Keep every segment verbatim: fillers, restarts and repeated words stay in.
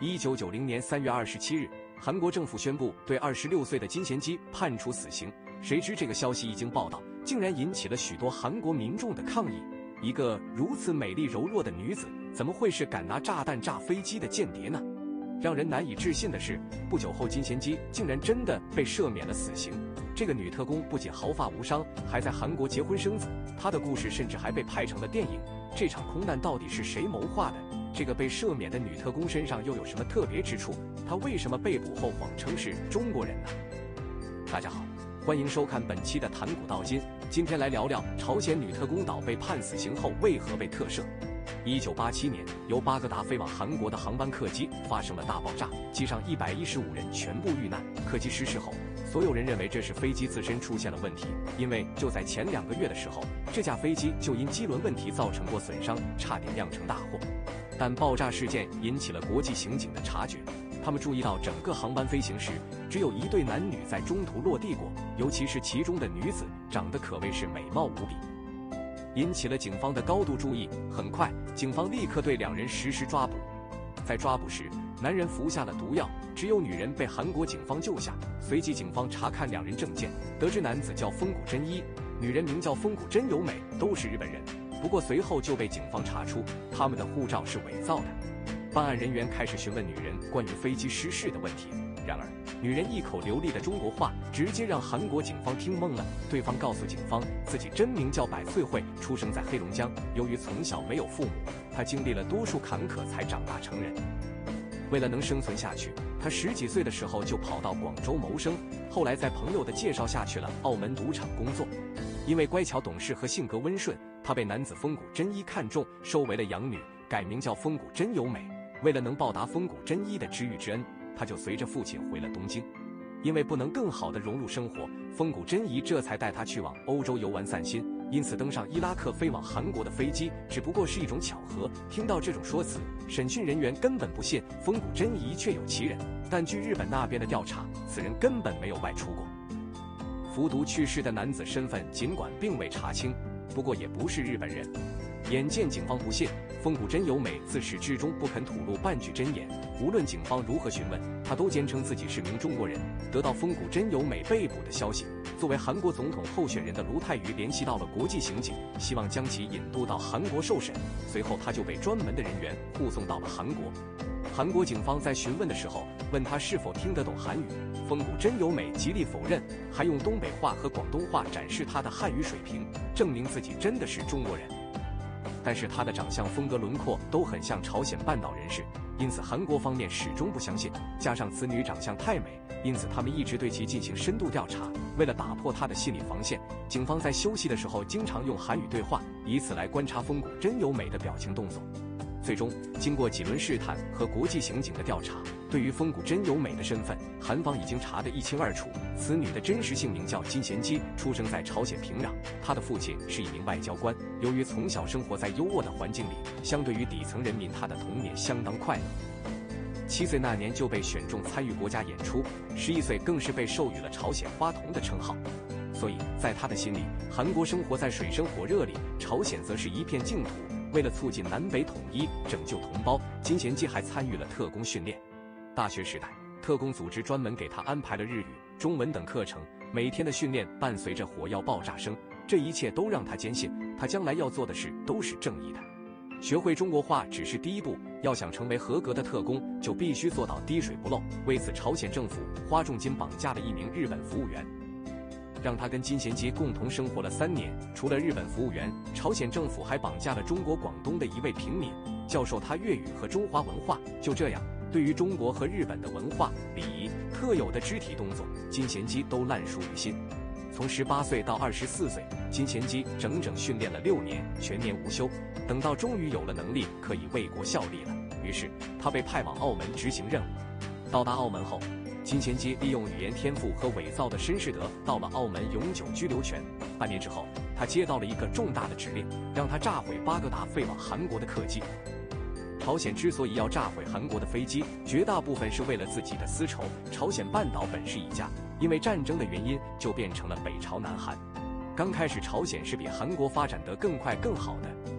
一九九零年三月二十七日，韩国政府宣布对二十六岁的金贤基判处死刑。谁知这个消息一经报道，竟然引起了许多韩国民众的抗议。一个如此美丽柔弱的女子，怎么会是敢拿炸弹炸飞机的间谍呢？让人难以置信的是，不久后金贤基竟然真的被赦免了死刑。这个女特工不仅毫发无伤，还在韩国结婚生子，她的故事甚至还被拍成了电影。这场空难到底是谁谋划的？这个被赦免的女特工身上又有什么特别之处？她为什么被捕后谎称是中国人呢？大家好，欢迎收看本期的谈古到今。今天来聊聊朝鲜女特工岛被判死刑后为何被特赦。一九八七年，由巴格达飞往韩国的航班客机发生了大爆炸，机上一百一十五人全部遇难。客机失事后，所有人认为这是飞机自身出现了问题，因为就在前两个月的时候，这架飞机就因机轮问题造成过损伤，差点酿成大祸。但爆炸事件引起了国际刑警的察觉，他们注意到整个航班飞行时，只有一对男女在中途落地过，尤其是其中的女子长得可谓是美貌无比，引起了警方的高度注意。很快，警方立刻对两人实施抓捕。在抓捕时，男人服下了毒药，只有女人被韩国警方救下。随即，警方查看两人证件，得知男子叫风谷真一，女人名叫风谷真由美，都是日本人。不过随后就被警方查出，他们的护照是伪造的。办案人员开始询问女人关于飞机失事的问题，然而女人一口流利的中国话直接让韩国警方听懵了。对方告诉警方，自己真名叫百岁惠，出生在黑龙江。由于从小没有父母，她经历了多数坎坷才长大成人。为了能生存下去，她十几岁的时候就跑到广州谋生，后来在朋友的介绍下去了澳门赌场工作。因为乖巧懂事和性格温顺，她被男子风谷真一看中，收为了养女，改名叫风谷真由美。为了能报答风谷真一的知遇之恩，他就随着父亲回了东京。因为不能更好地融入生活，风谷真一这才带他去往欧洲游玩散心。因此登上伊拉克飞往韩国的飞机只不过是一种巧合。听到这种说辞，审讯人员根本不信风谷真一确有其人。但据日本那边的调查，此人根本没有外出过。服毒去世的男子身份尽管并未查清，不过也不是日本人。眼见警方不信，风谷真由美自始至终不肯吐露半句真言。无论警方如何询问，他都坚称自己是名中国人。得到风谷真由美被捕的消息，作为韩国总统候选人的卢泰愚联系到了国际刑警，希望将其引渡到韩国受审。随后他就被专门的人员护送到了韩国。韩国警方在询问的时候问他是否听得懂韩语，风谷真由美极力否认，还用东北话和广东话展示他的汉语水平，证明自己真的是中国人。但是他的长相风格轮廓都很像朝鲜半岛人士，因此韩国方面始终不相信。加上此女长相太美，因此他们一直对其进行深度调查。为了打破他的心理防线，警方在休息的时候经常用韩语对话，以此来观察风谷真由美的表情动作。最终经过几轮试探和国际刑警的调查，对于风谷真由美的身份，韩方已经查得一清二楚。此女的真实姓名叫金贤基，出生在朝鲜平壤，她的父亲是一名外交官。由于从小生活在优渥的环境里，相对于底层人民，她的童年相当快乐。七岁那年就被选中参与国家演出，十一岁更是被授予了朝鲜花童的称号。所以在她的心里，韩国生活在水深火热里，朝鲜则是一片净土。为了促进南北统一，拯救同胞，金贤基还参与了特工训练。大学时代，特工组织专门给他安排了日语、中文等课程，每天的训练伴随着火药爆炸声，这一切都让他坚信，他将来要做的事都是正义的。学会中国话只是第一步，要想成为合格的特工，就必须做到滴水不漏。为此，朝鲜政府花重金绑架了一名日本服务员，让他跟金贤基共同生活了三年。除了日本服务员，朝鲜政府还绑架了中国广东的一位平民，教授他粤语和中华文化。就这样，对于中国和日本的文化、礼仪、特有的肢体动作，金贤基都烂熟于心。从十八岁到二十四岁，金贤基整整训练了六年，全年无休。等到终于有了能力，可以为国效力了，于是他被派往澳门执行任务。到达澳门后，金贤基利用语言天赋和伪造的绅士德，到了澳门永久居留权。半年之后，他接到了一个重大的指令，让他炸毁巴格达飞往韩国的客机。朝鲜之所以要炸毁韩国的飞机，绝大部分是为了自己的私仇。朝鲜半岛本是一家，因为战争的原因，就变成了北朝南韩。刚开始，朝鲜是比韩国发展得更快更好的，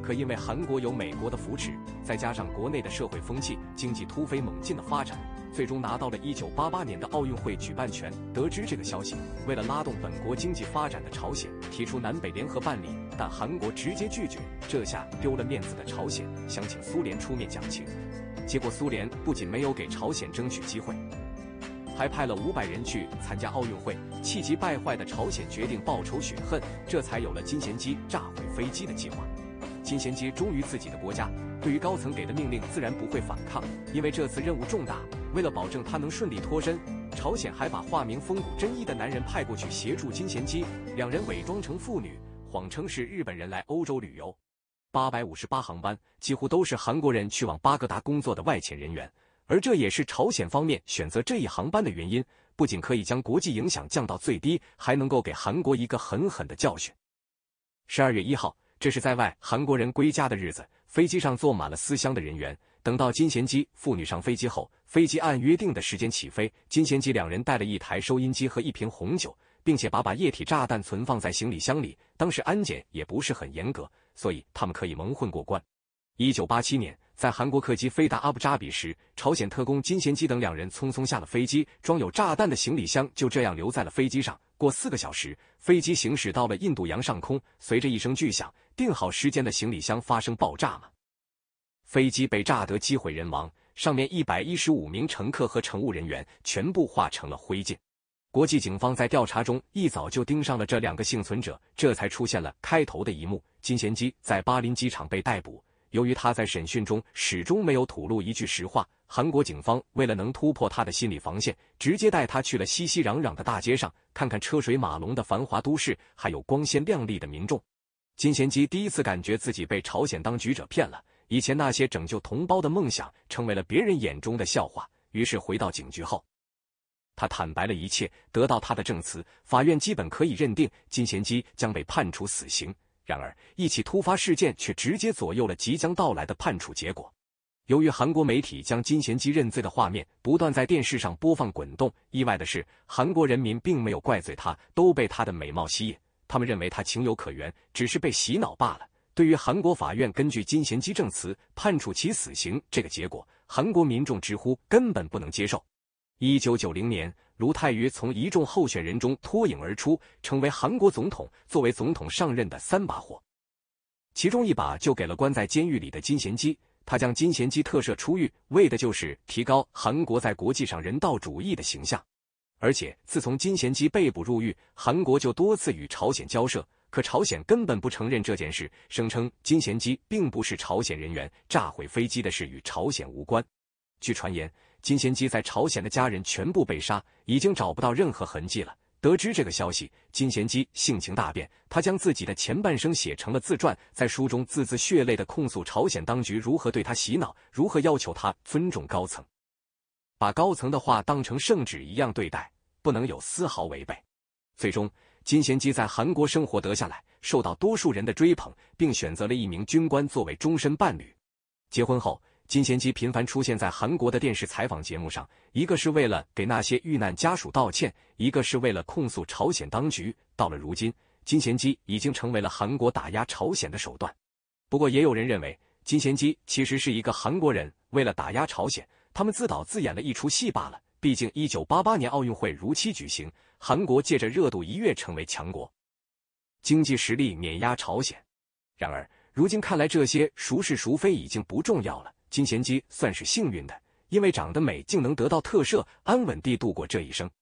可因为韩国有美国的扶持，再加上国内的社会风气、经济突飞猛进的发展，最终拿到了一九八八年的奥运会举办权。得知这个消息，为了拉动本国经济发展的朝鲜提出南北联合办理，但韩国直接拒绝。这下丢了面子的朝鲜想请苏联出面讲情，结果苏联不仅没有给朝鲜争取机会，还派了五百人去参加奥运会。气急败坏的朝鲜决定报仇雪恨，这才有了金贤基炸毁飞机的计划。金贤基忠于自己的国家，对于高层给的命令自然不会反抗，因为这次任务重大。为了保证他能顺利脱身，朝鲜还把化名风谷真一的男人派过去协助金贤基，两人伪装成妇女，谎称是日本人来欧洲旅游。八百五十八航班几乎都是韩国人去往巴格达工作的外遣人员，而这也是朝鲜方面选择这一航班的原因，不仅可以将国际影响降到最低，还能够给韩国一个狠狠的教训。十二月一号，这是在外韩国人归家的日子，飞机上坐满了思乡的人员。等到金贤基父女上飞机后，飞机按约定的时间起飞，金贤基两人带了一台收音机和一瓶红酒，并且把把液体炸弹存放在行李箱里。当时安检也不是很严格，所以他们可以蒙混过关。一九八七年，在韩国客机飞达阿布扎比时，朝鲜特工金贤基等两人匆匆下了飞机，装有炸弹的行李箱就这样留在了飞机上。过四个小时，飞机行驶到了印度洋上空，随着一声巨响，定好时间的行李箱发生爆炸了。飞机被炸得机毁人亡，上面一百一十五名乘客和乘务人员全部化成了灰烬。国际警方在调查中一早就盯上了这两个幸存者，这才出现了开头的一幕。金贤基在巴林机场被逮捕，由于他在审讯中始终没有吐露一句实话，韩国警方为了能突破他的心理防线，直接带他去了熙熙攘攘的大街上，看看车水马龙的繁华都市，还有光鲜亮丽的民众。金贤基第一次感觉自己被朝鲜当局者骗了，以前那些拯救同胞的梦想成为了别人眼中的笑话。于是回到警局后，他坦白了一切，得到他的证词，法院基本可以认定金贤基将被判处死刑。然而一起突发事件却直接左右了即将到来的判处结果。由于韩国媒体将金贤基认罪的画面不断在电视上播放滚动，意外的是韩国人民并没有怪罪他，都被他的美貌吸引，他们认为他情有可原，只是被洗脑罢了。对于韩国法院根据金贤基证词判处其死刑这个结果，韩国民众直呼根本不能接受。一九九零年，卢泰愚从一众候选人中脱颖而出，成为韩国总统。作为总统上任的三把火，其中一把就给了关在监狱里的金贤基，他将金贤基特赦出狱，为的就是提高韩国在国际上人道主义的形象。而且自从金贤基被捕入狱，韩国就多次与朝鲜交涉，可朝鲜根本不承认这件事，声称金贤基并不是朝鲜人员，炸毁飞机的事与朝鲜无关。据传言，金贤基在朝鲜的家人全部被杀，已经找不到任何痕迹了。得知这个消息，金贤基性情大变，他将自己的前半生写成了自传，在书中字字血泪地控诉朝鲜当局如何对他洗脑，如何要求他尊重高层，把高层的话当成圣旨一样对待，不能有丝毫违背。最终，金贤基在韩国生活得下来，受到多数人的追捧，并选择了一名军官作为终身伴侣。结婚后，金贤基频繁出现在韩国的电视采访节目上，一个是为了给那些遇难家属道歉，一个是为了控诉朝鲜当局。到了如今，金贤基已经成为了韩国打压朝鲜的手段。不过也有人认为，金贤基其实是一个韩国人，为了打压朝鲜，他们自导自演了一出戏罢了。毕竟一九八八年奥运会如期举行，韩国借着热度一跃成为强国，经济实力碾压朝鲜。然而如今看来，这些孰是孰非已经不重要了。金贤基算是幸运的，因为长得美，竟能得到特赦，安稳地度过这一生。